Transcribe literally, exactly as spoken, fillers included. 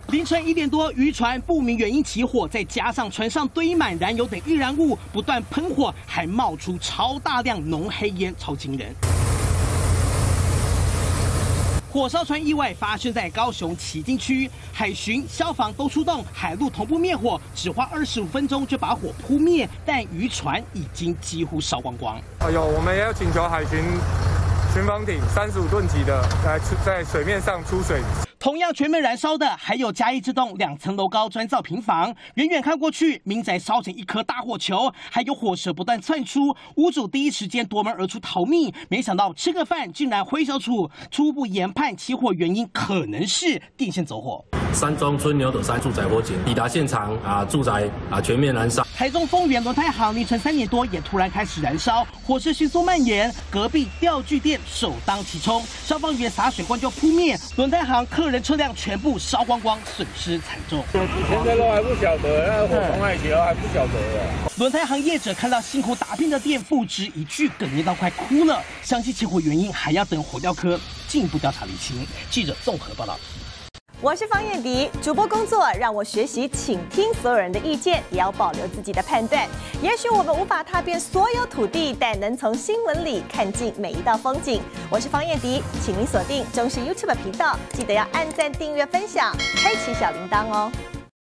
凌晨一点多，渔船不明原因起火，再加上船上堆满燃油等易燃物，不断喷火，还冒出超大量浓黑烟，超惊人。 火烧船意外发生在高雄旗津区，海巡、消防都出动，海陆同步灭火，只花二十五分钟就把火扑灭，但渔船已经几乎烧光光。 哎呦，我们也要请求海巡巡防艇三十五吨级的来在水面上出水。 同样全面燃烧的还有嘉义这栋两层楼高砖造平房，远远看过去，民宅烧成一颗大火球，还有火舌不断窜出，屋主第一时间夺门而出逃命，没想到吃个饭竟然挥小杵，初步研判起火原因可能是电线走火。 山庄村牛斗山住宅火警抵达现场啊，住宅啊全面燃烧。 台中丰原轮胎行凌晨三点多也突然开始燃烧，火势迅速蔓延，隔壁钓具店首当其冲，消防员洒水罐就扑灭，轮胎行客人车辆全部烧光光，损失惨重。 现在都还不晓得，那火从哪里起还不晓得啊。 轮胎行业者看到辛苦打拼的店不值一句，哽咽到快哭了。详细起火原因还要等火调科进一步调查厘清。记者综合报道。 我是方燕迪，主播工作让我学习倾听所有人的意见，也要保留自己的判断。也许我们无法踏遍所有土地，但能从新闻里看尽每一道风景。我是方燕迪，请您锁定中视 YouTube 频道，记得要按赞、订阅、分享，开启小铃铛哦。